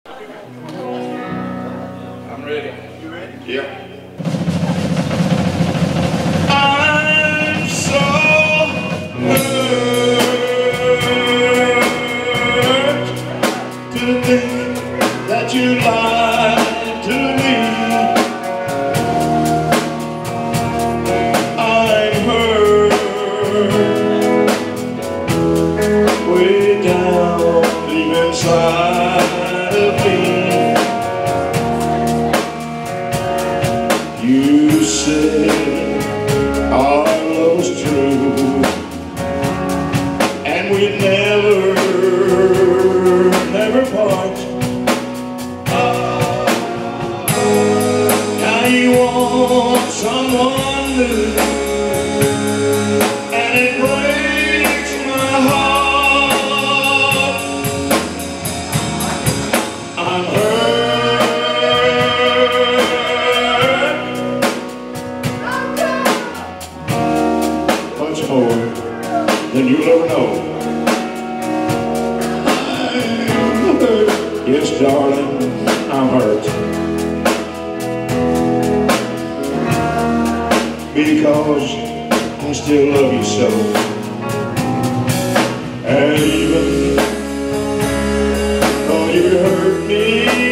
I'm ready. You ready? Yeah. I'm so hurt to think that you lied to me. I'm hurt way down deep inside of me. You said our love was true, and we'd never part. Now you want someone new, and it breaks my heart. I'm much more than you'll ever know. I'm hurt. Yes, darling, I'm hurt. Because I still love you so. And even though you hurt me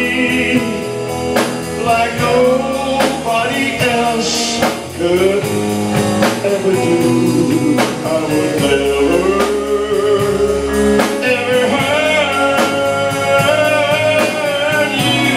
like nobody else could ever do, I would never, ever hurt you.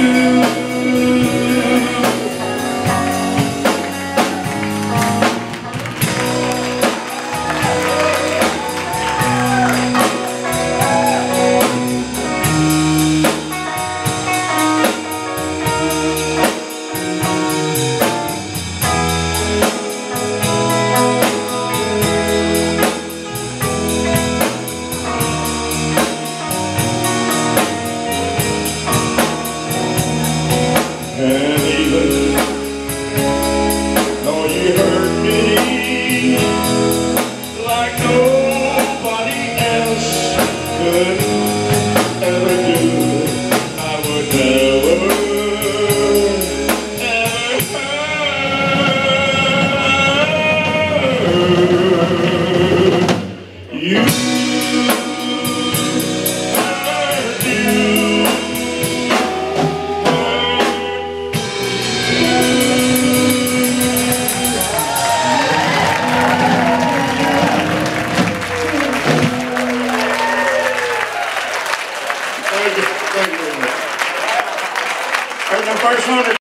And even though you hurt me like nobody else could ever do, I would never, ever hurt you. Thank you very much. That's my first 100.